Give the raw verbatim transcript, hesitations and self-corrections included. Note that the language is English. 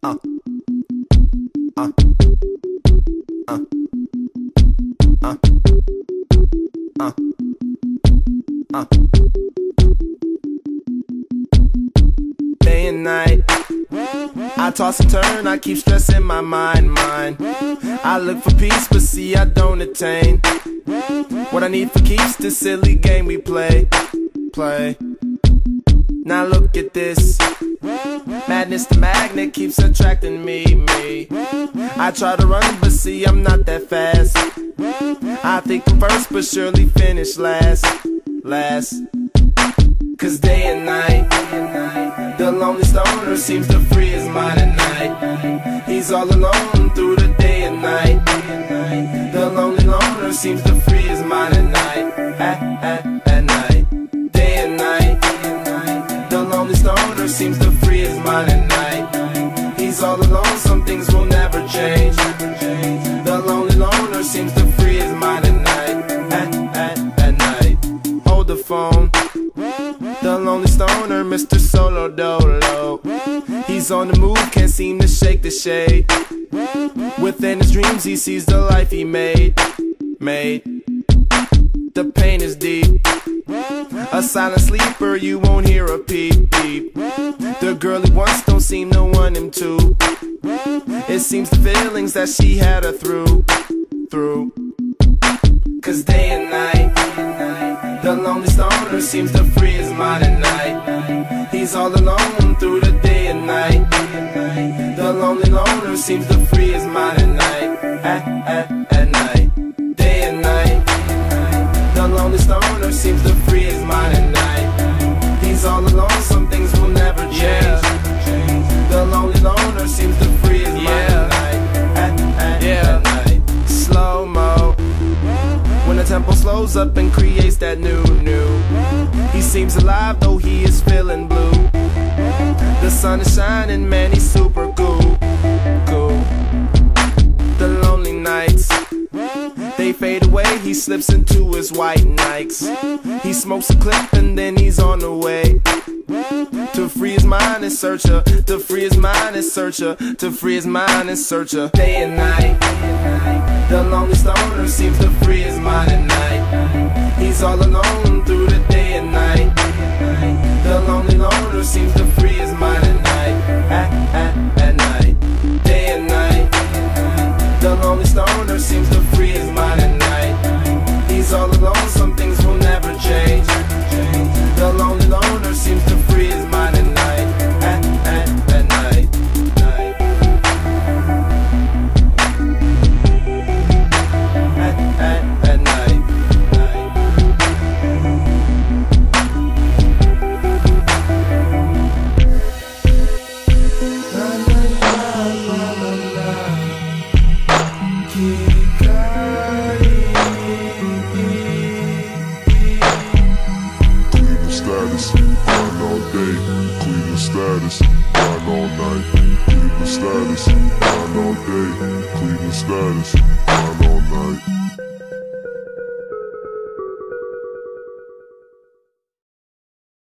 Uh, uh, uh, uh, uh, uh. Day and night, I toss and turn, I keep stressing my mind, mind. I look for peace, but see I don't attain what I need for keeps this silly game we play, play. Now look at this, madness the magnet keeps attracting me, me. I try to run, but see I'm not that fast. I think I'm first, but surely finish last, last. Cause day and night, the lonely stoner seems to free his mind at night. He's all alone through the day and night. The lonely loner seems to free his mind at night, at, at, at night. Day and night, the lonely stoner seems to free his mind at night. He's all alone, some things will never change. The lonely loner seems to free his mind at night, at, at, at night. Hold the phone, the lonely stoner, Mister Solo Dolo. He's on the move, can't seem to shake the shade. Within his dreams he sees the life he made, made. The pain is deep, a silent sleeper, you won't hear a peep, peep. The girl he wants don't seem to want him to. It seems the feelings that she had her through, through. Cause day and night, the lonely stoner seems to free his mind at night. He's all alone through the day and night. The lonely loner seems to free his mind at night, at, at, at night. Day and night, the lonely stoner seems to free his mind at night. He's all alone, some things will never change. Yeah. The lonely loner seems to free his mind yeah. at night, at, at, yeah. at night. Slow-mo, when the tempo slows up and creates that new, new. He seems alive though he is feeling blue. The sun is shining, man, he's super cool, cool. The lonely nights, they fade away, he slips into his white Nikes. He smokes a clip and then he's on the way to free his mind and search her, to free his mind and search her, to free his mind and search her. Day and night, the lonely stoner seems to free his mind at night. He's all alone through the day and night. The lonely loner seems to free his mind at night, at, at, at night. Day and night, the lonely stoner seems to free his mind at night. He's all alone, some things will never change. The lonely loner seems to free his mind at night, at, at, at night, night. At, at, at night, night. La, la, la, la, la, la. Kid Cudi. Status, grind all day, Cleveland status, grind all night. Cleveland status, grind all day, Cleveland status, grind all night.